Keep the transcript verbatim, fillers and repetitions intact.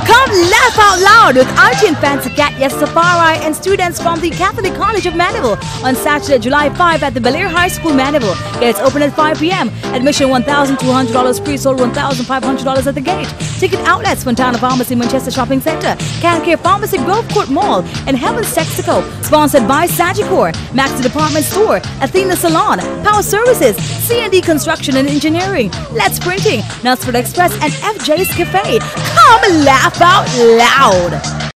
Come laugh out loud with Ity Fancy Cat, Yasus Afari, and students from the Catholic College of Mandeville on Saturday, July fifth at the Belair School, Mandeville. Gates open at five p m Admission one thousand two hundred dollars, pre-sold one thousand five hundred dollars at the gate. Ticket outlets: Fontana Pharmacy, Manchester Shopping Centre, Can Care Pharmacy, Grove Court Mall, and Heavens Texaco. Sponsored by Sagicor, Max Department Store, Athena Salon, Power Services, C and D Construction and Engineering, Let's Printing, Nutsford Express, and F J's Cafe. Come laugh out loud.